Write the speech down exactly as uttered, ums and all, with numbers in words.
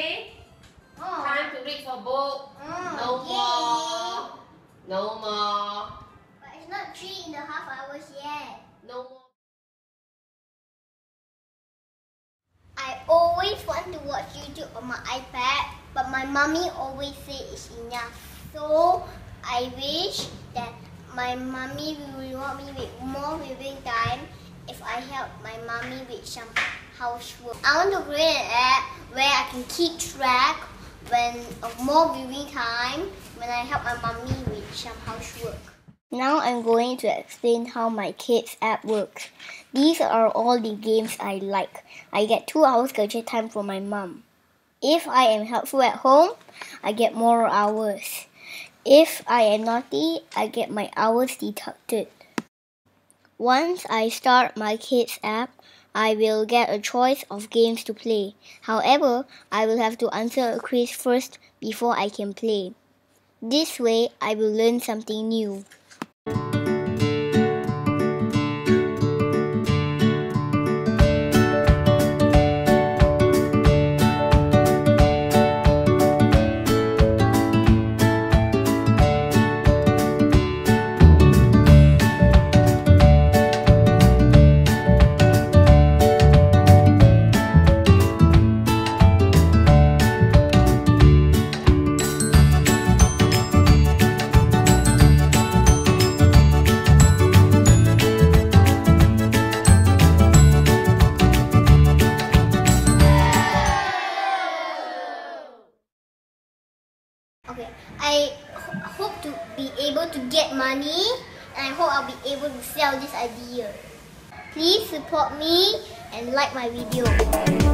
okay? Oh. Time to read for book. Oh, No yay. more. No more. But it's not three and a half hours yet. No more. I always want to watch YouTube on my iPad, but my mommy always say it's enough. So I wish that my mommy will reward me with more viewing time if I help my mommy with some housework. I want to create an app where I can keep track when of more viewing time when I help my mommy with some housework. Now I'm going to explain how my kids app works. These are all the games I like. I get two hours gadget time from my mom. If I am helpful at home, I get more hours. If I am naughty, I get my hours deducted. Once I start my kids app, I will get a choice of games to play. However, I will have to answer a quiz first before I can play. This way, I will learn something new. Okay, I ho hope to be able to get money, and I hope I'll be able to sell this idea. Please support me and like my video.